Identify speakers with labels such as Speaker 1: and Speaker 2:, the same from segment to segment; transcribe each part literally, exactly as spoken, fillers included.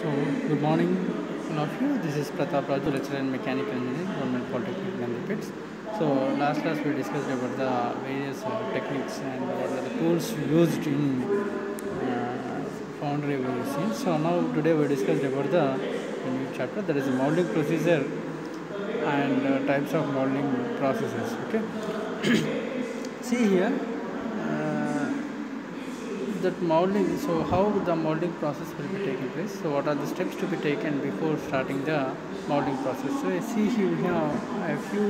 Speaker 1: So, good morning, all of you. This is Pratap Raju, lecturer in mechanical engineering, Government Polytechnic Nandipet. So, last class we discussed about the various uh, techniques and what are the tools used in uh, foundry evolution. So, now today we discussed about the new chapter, that is the molding procedure and uh, types of molding processes. Okay, see here. Uh, that molding, so how the molding process will be taking place, so what are the steps to be taken before starting the molding process. So I see here we have a few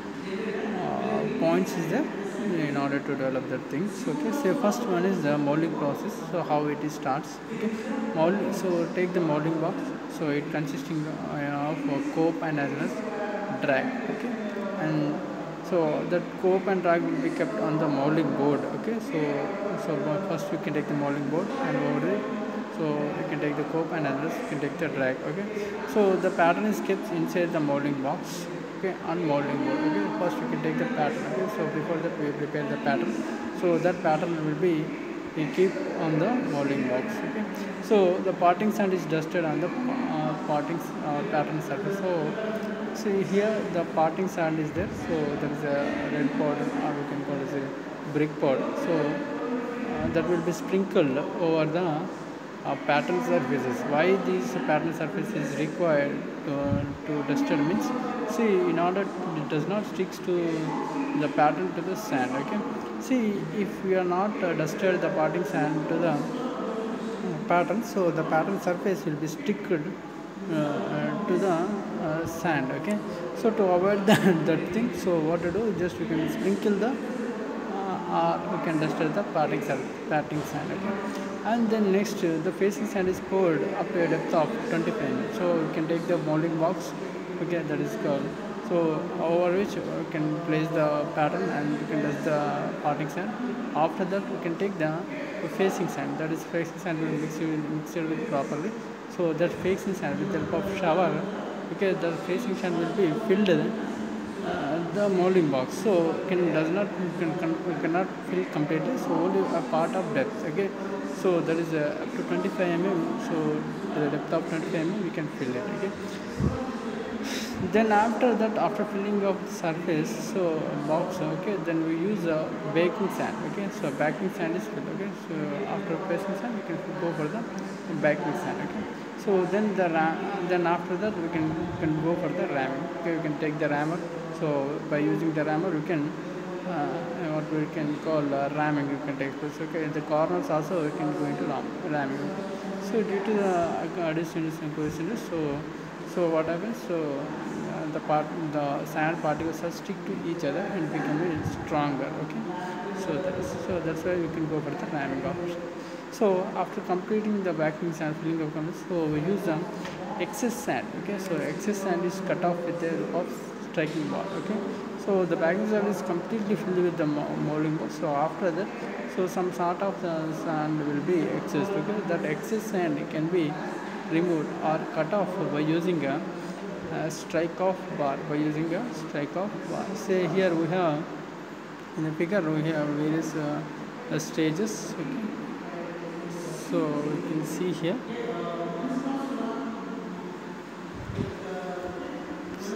Speaker 1: uh, points is there in order to develop that things. Okay, so first one is the molding process, so how it is starts. Okay, mold, so take the molding box, so it consisting uh, of a cope and as well as drag. Okay, and so that cope and drag will be kept on the molding board. Okay, so so first you can take the molding board and over it, so you can take the cope and others you can take the drag. Okay, so the pattern is kept inside the molding box. Okay, on molding board. Okay, first you can take the pattern. Okay, so before that we prepare the pattern, so that pattern will be we keep on the molding box. Okay, so the parting sand is dusted on the uh, parting uh, pattern surface. So see here the parting sand is there, so there is a red powder or we can call it a brick powder. So uh, that will be sprinkled over the uh, pattern surfaces. Why these pattern surface is required to, to dusted means, see, in order it does not sticks to the pattern to the sand. Okay, see, if we are not uh, dusted the parting sand to the uh, pattern, so the pattern surface will be sticked uh, uh, to the uh, sand. Okay, so to avoid that, that thing, so what to do, just we can sprinkle the uh, or we can dust the parting sand, parting sand. Okay, and then next uh, the facing sand is poured up to a depth of twenty-five millimeters. So we can take the molding box. Okay, that is called, so over which we can place the pattern and we can dust the parting sand. After that we can take the facing sand, that is facing sand will mix it, mix it properly. So that facing sand with the help of shower, because the facing sand will be filled uh, the molding box, so can does not can, can we cannot fill completely, so only a part of depth. Okay, so that is uh, up to twenty-five millimeters, so the depth of twenty-five millimeters we can fill it. Okay, then after that, after filling of the surface, so box, okay, then we use a baking sand. Okay, so baking sand is filled. Okay, so after placing sand we can go for the baking sand. Okay, so then the then after that we can can go for the ramming. Okay, we can take the rammer, so by using the rammer we can uh, what we can call uh, ramming you can take place. Okay, the corners also we can go into ram ramming. So due to the additions and coincidence, so so what happens, so uh, the part the sand particles are stick to each other and become stronger. Okay, so that is, so that's why you can go for the ramming option. So after completing the backing sand filling of comments, so we use the excess sand. Okay, so excess sand is cut off with the help of striking bar. Okay, so the backing sand is completely filled with the molding box. So after that, so some sort of the sand will be excess. Okay, that excess sand can be removed or cut off by using a, a strike off bar, by using a strike off bar. Say here we have in the figure we have various uh, stages. Okay, so we can see here, so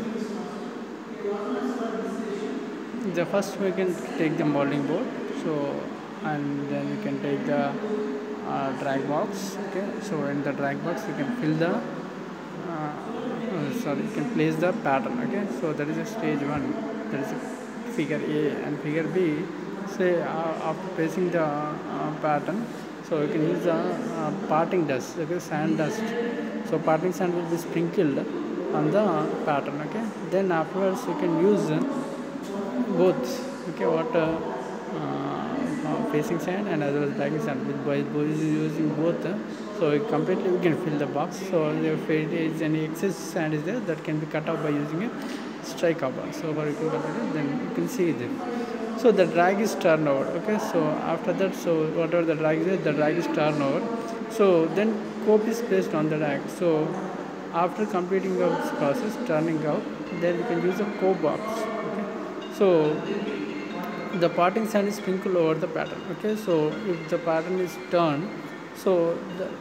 Speaker 1: the first we can take the molding board, so and then we can take the uh, drag box. Okay, so in the drag box we can fill the uh, uh, sorry you can place the pattern. Okay, so that is a stage one, that is a figure A, and figure B, say uh, after placing the uh, pattern, so you can use the uh, parting dust. Okay, sand dust, so parting sand will be sprinkled on the pattern. Okay, then afterwards you can use uh, both. Okay, water uh, uh, facing sand and as well as backing sand, with by using both uh, so completely we can fill the box. So if there is any excess sand is there, that can be cut off by using a strike off bar. So for you can cut it, then you can see it. So the drag is turned over. Okay, so after that, so whatever the drag is there, the drag is turned over. So then cope is placed on the drag. So after completing of this process, turning out, then we can use a cope box. Okay, so the parting sand is sprinkled over the pattern. Okay, so if the pattern is turned, so the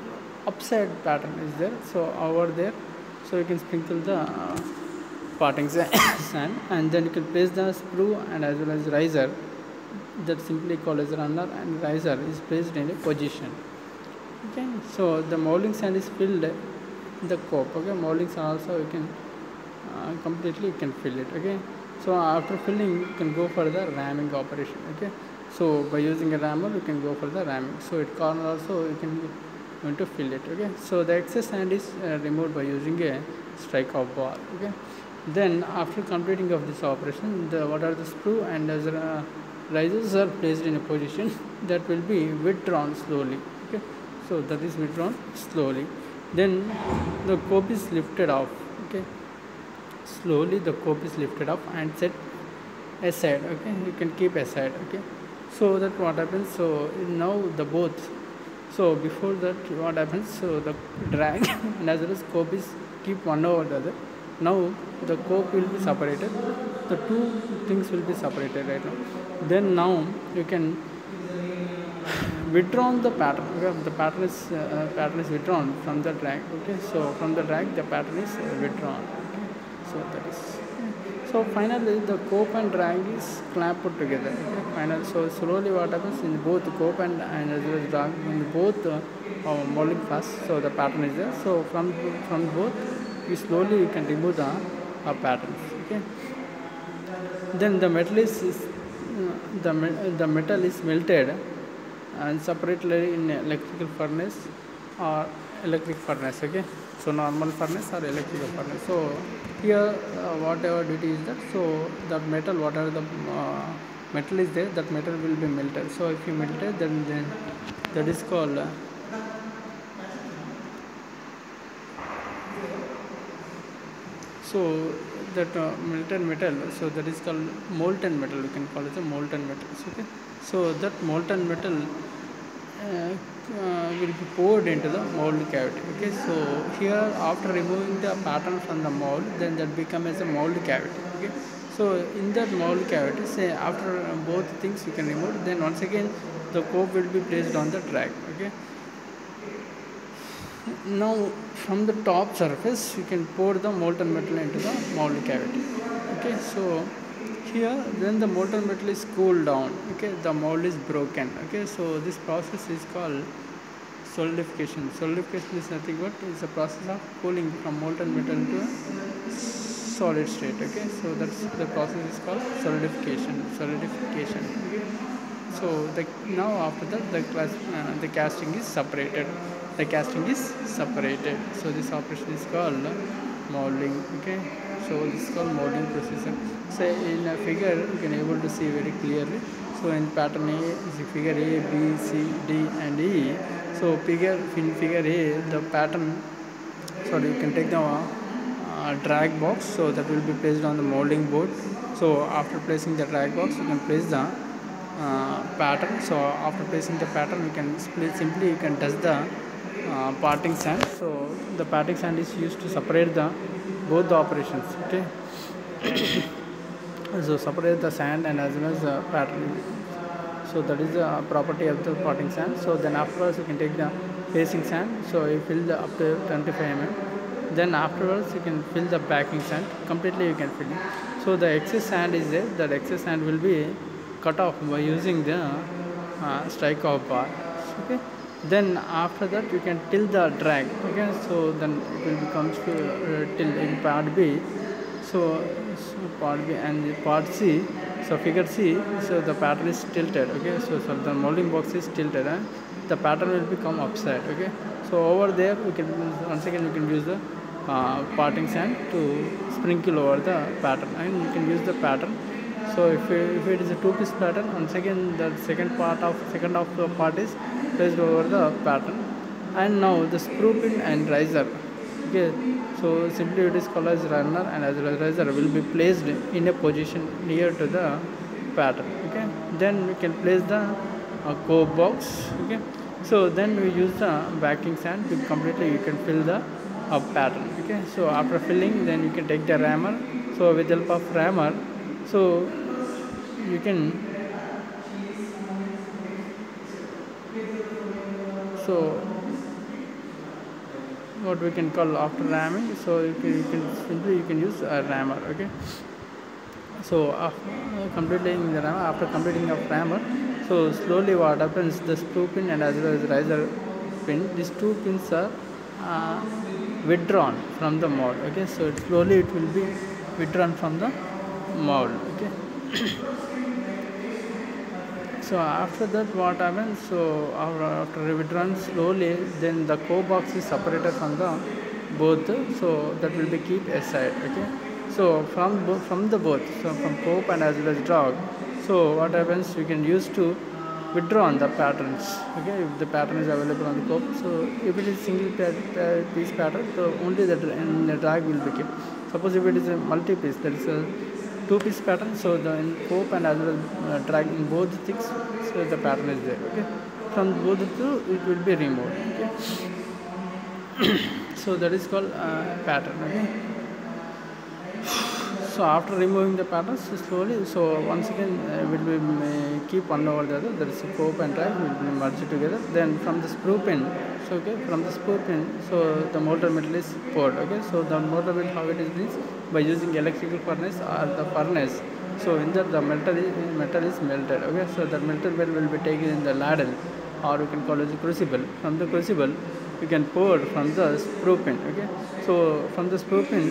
Speaker 1: upside pattern is there. So over there, so you can sprinkle the uh, parting sand, and then you can place the sprue and as well as riser, that simply called as runner, and riser is placed in a position. Okay, so the molding sand is filled in the cope. Okay, molding sand also you can uh, completely you can fill it. Okay, so after filling you can go for the ramming operation. Okay, so by using a rammer you can go for the ramming. So at corner also you can going to fill it. Okay, so the excess sand is uh, removed by using a strike off bar. Okay, then after completing of this operation, the what are the sprue and as uh, risers are placed in a position that will be withdrawn slowly. Okay, so that is withdrawn slowly. Then the cope is lifted off. Okay, slowly the cope is lifted up and set aside. Okay, you can keep aside. Okay, so that what happens, so now the both, so before that what happens, so the drag and as well as cope is keep one over the other. Now the cope will be separated, the two things will be separated right now. Then now you can withdrawn the pattern. Okay, the pattern is uh, pattern is withdrawn from the drag. Okay, so from the drag the pattern is uh, withdrawn. Okay, so that is, so finally the cope and drag is clamped put together. Okay, finally, so slowly what happens in both cope and, and as well as drag, in both uh, uh, molding fast, so the pattern is there. So from from both you slowly you can remove the uh, patterns. Okay, then the metal is, is uh, the the metal is melted and separately in electrical furnace or electric furnace. Okay, so normal furnace or electrical furnace. So here uh, whatever duty is that, so the metal, whatever the uh, metal is there, that metal will be melted. So if you melt it, then, then that is called uh, so that uh, melted metal, so that is called molten metal. You can call it a molten metal. Okay, so that molten metal uh, uh, will be poured into the mold cavity. Okay, so here after removing the pattern from the mold, then that becomes as a mold cavity. Okay, so in that mold cavity, say after uh, both things you can remove, then once again the cope will be placed on the track. Okay, now from the top surface you can pour the molten metal into the mold cavity. Okay, so here when the molten metal is cooled down, okay, the mold is broken. Okay, so this process is called solidification. Solidification is nothing but is a process of cooling from molten metal to a solid state. Okay, so that's the process is called solidification. Solidification. Okay, so the now after that the class uh, the casting is separated. The casting is separated. So this operation is called molding. Okay, so this is called molding procedure. So in a figure you can able to see very clearly. So in pattern A is the figure A, B, C, D and E. So figure in figure A the pattern, sorry, you can take the uh, drag box, so that will be placed on the molding board. So after placing the drag box you can place the uh, pattern. So after placing the pattern you can split, simply you can touch the uh, parting sand. So the parting sand is used to separate the both the operations. Okay, so separate the sand and as well as the pattern. So that is the property of the parting sand. So then afterwards you can take the facing sand, so you fill the up to twenty-five millimeters. Then afterwards you can fill the backing sand, completely you can fill it. So the excess sand is there, that excess sand will be cut off by using the uh, strike off bar. Okay, then after that you can till the drag. Okay, so then it will becomes to uh, till in part B. So, so part B and part C, so figure C, so the pattern is tilted. Okay, so, so the molding box is tilted and the pattern will become upside. Okay, so over there we can once again we can use the uh, parting sand to sprinkle over the pattern, and you can use the pattern. So if it, if it is a two piece pattern, once again the second part of second of the part is placed over the pattern. And now the sprue pin and riser. Okay, so simply it is called as runner and as well as riser will be placed in a position near to the pattern. Okay, then we can place the uh, cope box. Okay, so then we use the backing sand to completely you can fill the uh, pattern. Okay, so after filling, then you can take the rammer. So with the help of rammer, so you can so what we can call after ramming. So you can, you can simply you can use a rammer. Okay. So after completing the rammer, after completing of rammer, so slowly what happens, the screw pin and as well as riser pin, these two pins are uh, withdrawn from the mold. Okay, so it slowly it will be withdrawn from the mold. Okay. So after that what happens, so after withdrawn slowly, then the core box is separated from the both, so that will be keep aside. Okay, so from both from the both, so from cope and as well as dog, so what happens, you can use to withdraw on the patterns. Okay, if the pattern is available on the cope, so if it is single piece pattern, so only the, the drag will be kept. Suppose if it is a multi piece, that is a two piece pattern, so the in cope and as well as uh, drag in both things, so the pattern is there. Okay, from both the two it will be removed. Okay. So that is called uh, pattern. Okay. So after removing the patterns, so slowly, so once again uh, will be uh, keep one over the other, that is cope and drag will be merged together. Then from the screw pin, so okay, from the screw pin, so the molten metal is poured. Okay, so the molten metal, how it is means, by using electrical furnace or the furnace, so in that the metal is, metal is melted. Okay, so the melted metal will be taken in the ladle, or you can call it the crucible. From the crucible you can pour from the screw pin. Okay, so from the screw pin,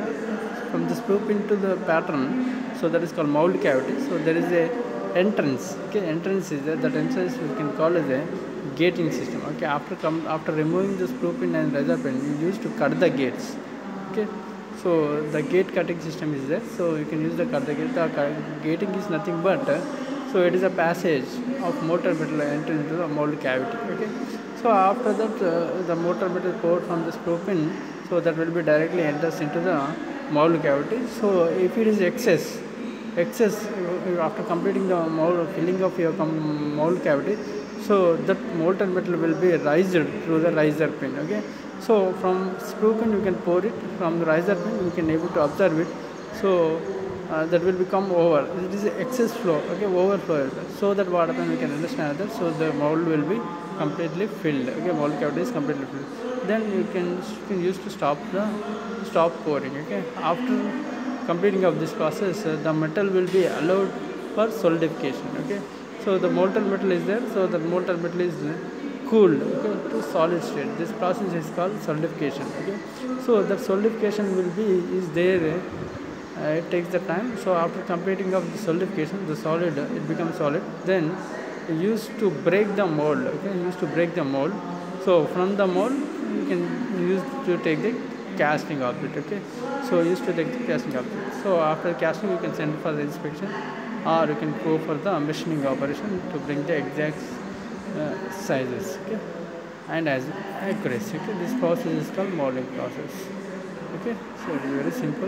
Speaker 1: from the screw pin to the pattern, so that is called mold cavity. So there is a entrance. Okay, entrance is there. That entrance we can call as a gating system. Okay, after come after removing the screw pin and riser pin, you use to cut the gates. Okay, so the gate cutting system is there. So you can use the cut the gate. The gating is nothing but uh, so it is a passage of molten metal entering into the mold cavity. Okay, so after that uh, the molten metal poured from the screw pin, so that will be directly enters into the mold cavity. So if it is excess excess after completing the mold filling of your mold cavity, so that molten metal will be raised through the riser pin. Okay, so from screw pin you can pour it, from the riser pin you can able to observe it. So uh, that will become over, it is excess flow. Okay, overflow, so that what happens we can understand that, so the mold will be completely filled. Okay, mold cavity is completely filled. Then you can, you can use to stop the stop pouring. Okay, after completing of this process, uh, the metal will be allowed for solidification. Okay, so the molten metal is there, so the molten metal is cooled, okay, to solid state. This process is called solidification. Okay, so the solidification will be is there, uh, it takes the time. So after completing of the solidification, the solid uh, it becomes solid. Then used to break the mold. Okay, used to break the mold. So from the mold you can use to take the casting object. Okay, so used to take the casting object. So after casting you can send for the inspection, or you can go for the machining operation to bring the exact uh, sizes. Okay, and as accuracy. Okay, this process is called molding process. Okay, so it is very simple.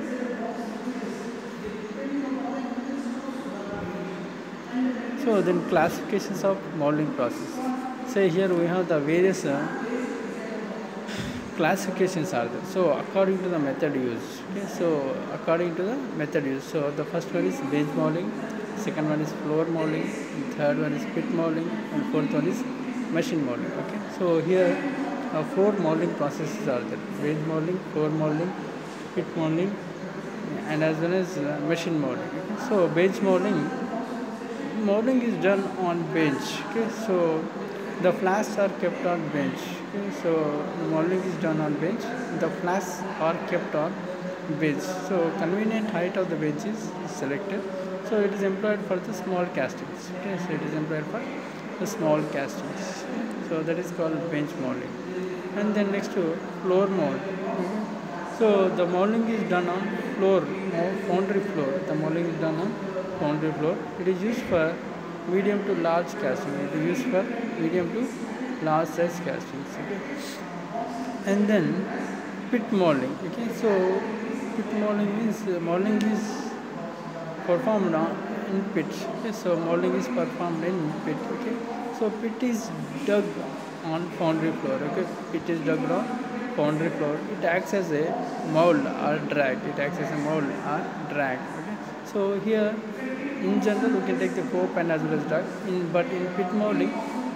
Speaker 1: So then classifications of molding process. Say here we have the various uh, classifications are there. So according to the method used. Okay, so according to the method used. So the first one is bench molding, second one is floor molding, third one is pit molding, and fourth one is machine molding. Okay, so here uh, four molding processes are there: bench molding, floor molding, pit molding, and as well as uh, machine molding. Okay, so bench molding. Molding is done on bench. Okay, so the flasks are kept on bench. Okay, so molding is done on bench. The flasks are kept on bench. So convenient height of the bench is selected. So it is employed for the small castings. Okay, so it is employed for the small castings. So that is called bench molding. And then next to floor mold. Okay. So the molding is done on floor, or foundry floor. The molding is done on foundry floor. It is used for medium to large casting. It is used for medium to large size castings. Okay, and then pit molding. Okay, so pit molding means uh, molding is performed on in pit. Okay, so molding is performed in pit. Okay, so pit is dug on foundry floor. Okay, pit is dug on foundry floor. It acts as a mold or drag. It acts as a mold or drag. Okay, so here in general we can take the cope and as well as drag. In but in pit molding,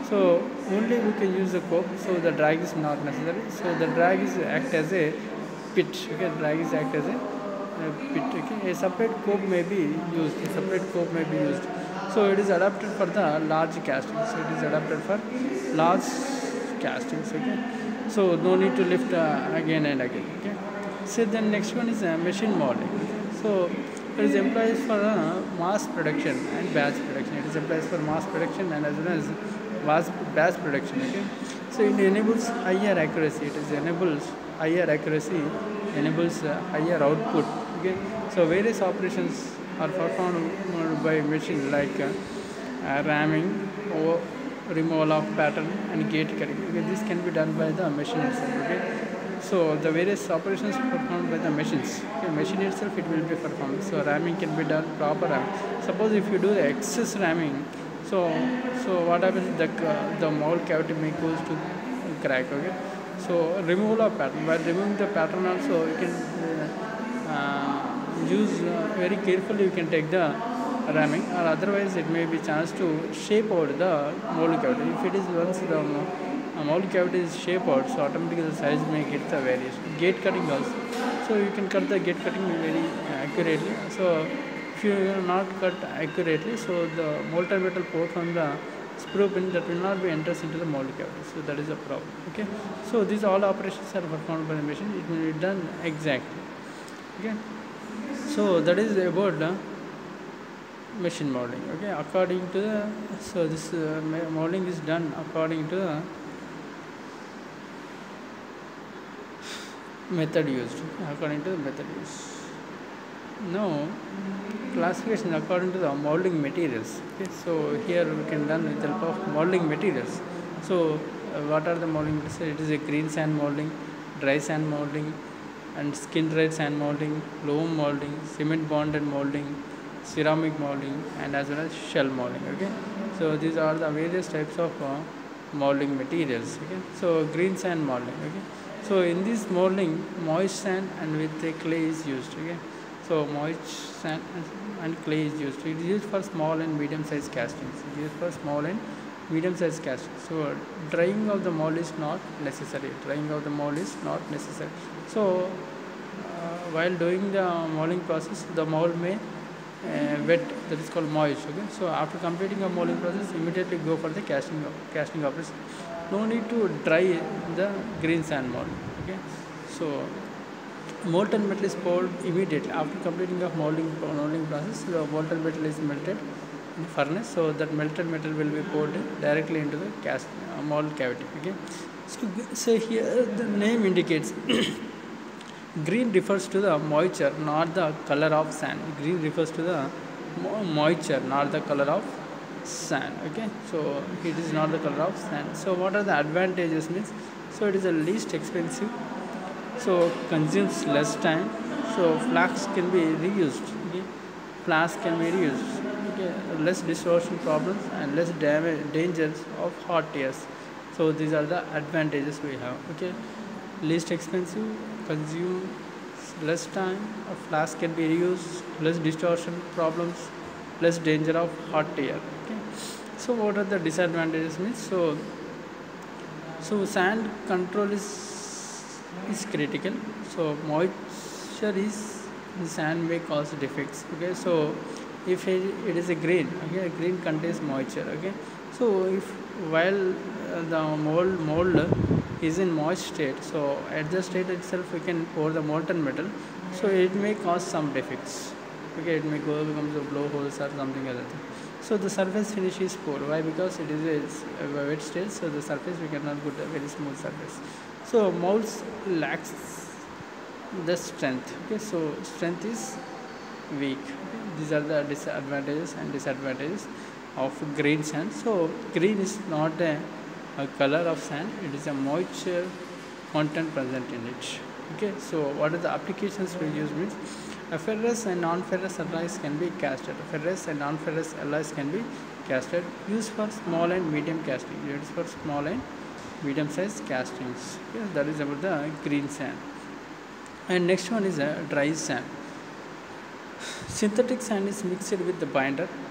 Speaker 1: So only we can use the cope, so the drag is not necessary. So the drag is act as a pit. Okay, drag is act as a uh, pit. Okay, a separate cope may be used. A separate cope may be used. So it is adapted for the large castings. So it is adapted for large castings. Okay, so no need to lift uh, again and again. Okay, so then next one is uh, machine molding. So it is employed for uh, mass production and batch production. It is employed for mass production and as well as mass batch production. Okay, so it enables higher accuracy. It is enables higher accuracy, enables uh, higher output. Okay, so various operations are performed by machine like uh, uh, ramming or removal of pattern and gate cutting. Okay, this can be done by the machine itself. Okay, so the various operations performed by the machines. Okay, machine itself it will be performed. So ramming can be done proper ramming. Suppose if you do the excess ramming, so so what happens? The uh, the mold cavity may goes to crack. Okay, so removal of pattern. By removing the pattern also you can uh, uh, use uh, very carefully. You can take the ramming, or otherwise it may be chance to shape out the mold cavity. If it is once the uh, mold cavity is shaped out, so automatically the size may get the variation. Gate cutting also, so you can cut the gate cutting very accurately. So if you are not cut accurately, so the molten metal poured from the sprue pin that will not be enters into the mold cavity. So that is a problem. Okay, so these all operations are performed by the machine. It will be done exactly. Okay, so that is about the machine molding. Okay, according to the so this uh, molding is done according to the method used. According to the method used. Now classification according to the molding materials. Okay, so here we can done with the help of molding materials. So uh, what are the molding materials? It is a green sand molding, dry sand molding, and skin dried sand molding, loam molding, cement bonded molding, ceramic molding, and as well as shell molding. Okay, so these are the various types of uh, molding materials. Okay, so green sand molding. Okay, so in this molding, moist sand and with the clay is used. Okay, so moist sand and clay is used. It is used for small and medium sized castings. It is used for small and medium sized castings. So drying of the mold is not necessary. Drying of the mold is not necessary. So uh, while doing the molding process, the mold may uh, wet, that is called moist. Okay, so after completing a molding process, immediately go for the casting casting operation. No need to dry the green sand mold. Okay, so molten metal is poured immediately after completing of molding molding process. The molten metal is melted in the furnace, so that melted metal will be poured directly into the cast uh, mold cavity. Okay, so so here the name indicates green refers to the moisture, not the color of sand. Green refers to the mo moisture, not the color of sand. Okay, so it is not the color of sand. So what are the advantages means? So it is the least expensive, so consumes less time, so flax can be reused. Okay, flax can be reused. Okay, less distortion problems and less damage dangers of hot tears. So these are the advantages we have. Okay, least expensive, consume less time, a flask can be reused, less distortion problems, less danger of hot tear. Okay, so what are the disadvantages means? So so sand control is is critical. So moisture is in sand may cause defects. Okay, so if it, it is a grain, okay, grain contains moisture. Okay, so if while uh, the mold mold is in moist state, so at the state itself we can pour the molten metal, so it may cause some defects. Okay, it may go becomes a blowholes or something other thing. So the surface finish is poor. Why? Because it is a, a wet state, so the surface we cannot put a very smooth surface. So molds lacks the strength. Okay, so strength is weak. Okay? These are the disadvantages and disadvantages of green sand. So green is not a, a color of sand, it is a moisture content present in it. Okay, so what are the applications we use means a ferrous and non-ferrous alloys can be casted. Ferrous and non-ferrous alloys can be casted, used for small and medium casting. It is for small and medium sized castings. Okay, that is about the green sand. And next one is a dry sand. Synthetic sand is mixed with the binder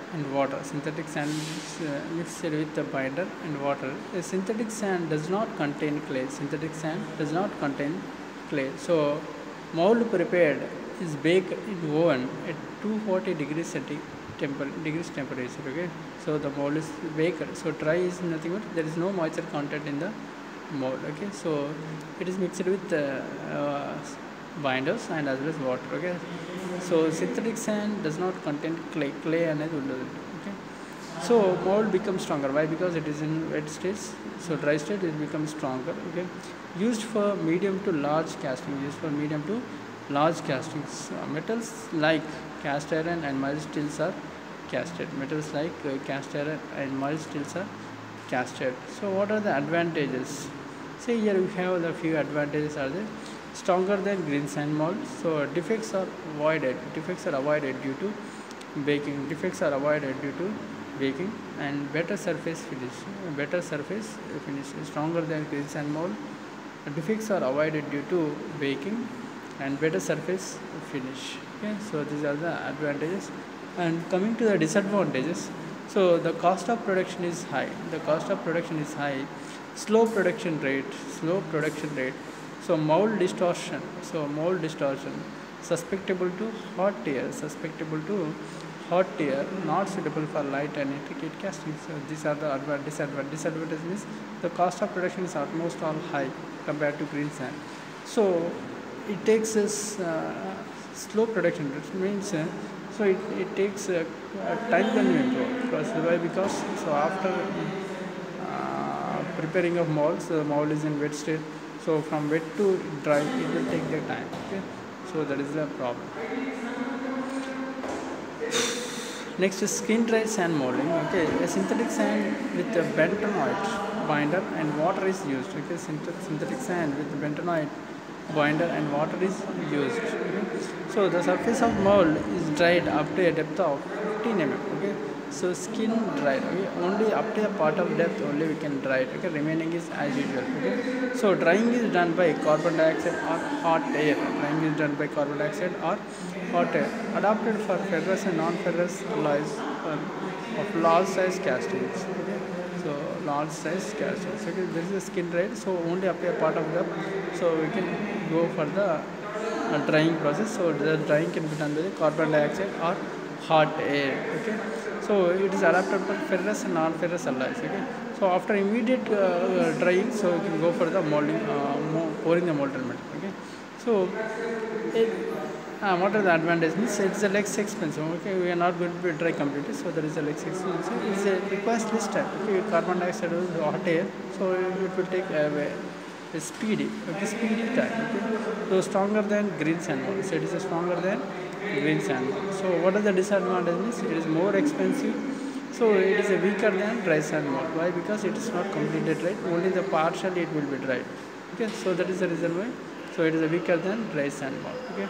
Speaker 1: and water. Synthetic sand is uh, mixed with the binder and water. A synthetic sand does not contain clay. Synthetic sand does not contain clay. So mold prepared is baked in oven at two hundred forty degrees centigrade temper degrees temperature. Okay, so the mold is baked. So dry is nothing but there is no moisture content in the mold. Okay, so it is mixed with uh, uh, binders and as well as water. Okay, so synthetic sand does not contain clay. Clay అనేది ఉండదు. Okay, so mold becomes stronger. Why? Because it is in wet states. So dry state it becomes stronger. Okay, used for medium to large casting. Used for medium to large castings. Uh, metals like cast iron and mild steels are casted. Metals like uh, cast iron and mild steels are casted. So what are the advantages? See here we have the few advantages are there. Stronger than green sand mold. So defects are avoided. Defects are avoided due to baking. Defects are avoided due to baking and better surface finish. Better surface finish. Stronger than green sand mold. Defects are avoided due to baking and better surface finish. Okay, so these are the advantages. And coming to the disadvantages, so the cost of production is high. The cost of production is high. Slow production rate. Slow production rate. So mold distortion. So mold distortion. Susceptible to hot tear. Susceptible to hot tear. Not suitable for light and intricate casting. So these are the advantages. Disadvantages. Disadvantage means the cost of production is almost all high compared to green sand. So it takes us uh, slow production. It means uh, so it, it takes uh, a time consuming process. Why? Because so after uh, preparing of molds, the mold is in wet state. So from wet to dry, it will take the time. Okay, so that is the problem. Next is skin dry sand molding. Okay, a synthetic sand with a bentonite binder and water is used. Okay, synthetic sand with bentonite binder and water is used. Okay? So the surface of mold is dried up to a depth of fifteen millimeters. Okay, so skin dried. Okay, only up to a part of depth only we can dry it. Okay, remaining is as usual. Okay, so drying is done by carbon dioxide or hot air. Drying is done by carbon dioxide or hot air. Adapted for ferrous and non-ferrous alloys uh, of large size castings. Okay? So large size castings. Okay, this is a skin dried. So only up to a part of depth. So we can go for the uh, drying process. So the drying can be done by the carbon dioxide or hot air. Okay, so it is adapted for ferrous and non-ferrous alloys. Okay, so after immediate uh, drying, so we can go for the molding, uh, pouring the molten metal. Okay, so it, uh, what are the advantages? It's a less expensive. Okay, we are not going to be dry completely, so there is a less expensive. It is a requires less time. Okay, carbon dioxide is hot air, so it will take a, a speedy, okay, speedy time. Okay, so stronger than green sand mold. So it is a stronger than green sand mold. So what are the disadvantages? It is more expensive. So it is a weaker than dry sand mold. Why? Because it is not completely dried. Only the partially it will be dried. Okay, so that is the reason why. So it is a weaker than dry sand mold. Okay,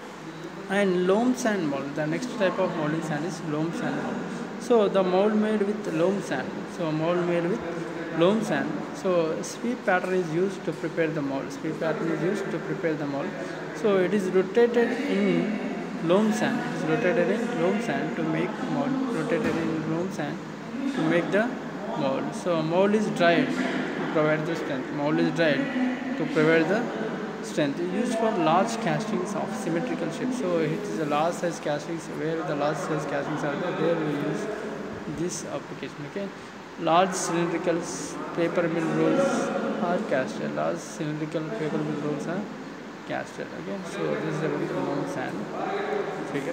Speaker 1: and loam sand mold. The next type of molding sand is loam sand mold. So the mold made with loam sand. So mold made with loam sand. So sweep pattern is used to prepare the mold. Sweep pattern is used to prepare the mold. So it is rotated in loam sand. It is rotated in loam sand to make mold. Rotated in loam sand to make the mold. So mold is dried to provide the strength. Mold is dried to provide the strength. Used for large castings of symmetrical shapes. So it is a large size castings. Where the large size castings are there, there we use this application. Okay, large cylindrical paper mill rolls are casted. Large cylindrical paper mill rolls are casted. Okay, so this is a loam sand figure.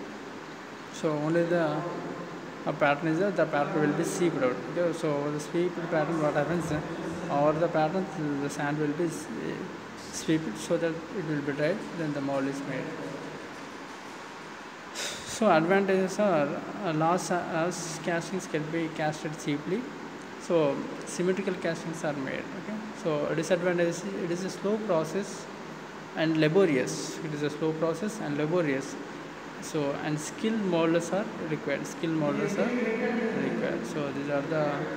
Speaker 1: So only the a pattern is there, the pattern will be seeped out. Okay, so the sweep pattern, what happens over the pattern, the sand will be swept so that it will be dried, then the mold is made. So advantages are uh, large uh, castings can be casted cheaply. So symmetrical castings are made. Okay, so disadvantage is it is a slow process and laborious. It is a slow process and laborious. So and skilled molders are required. Skilled molders are required. So these are the uh,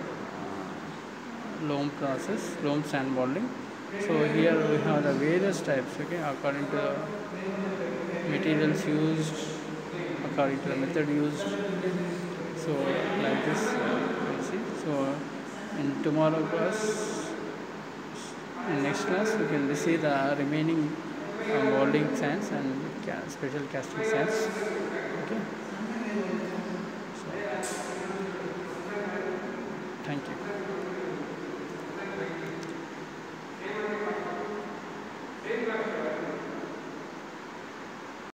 Speaker 1: loam process, loam sand molding. So here we have the various types. Okay, according to the materials used, according to the method used. So like this uh, we'll see. So in tomorrow class, in next class, we can see the remaining uh, molding science and ca- special casting science. Okay. So thank you.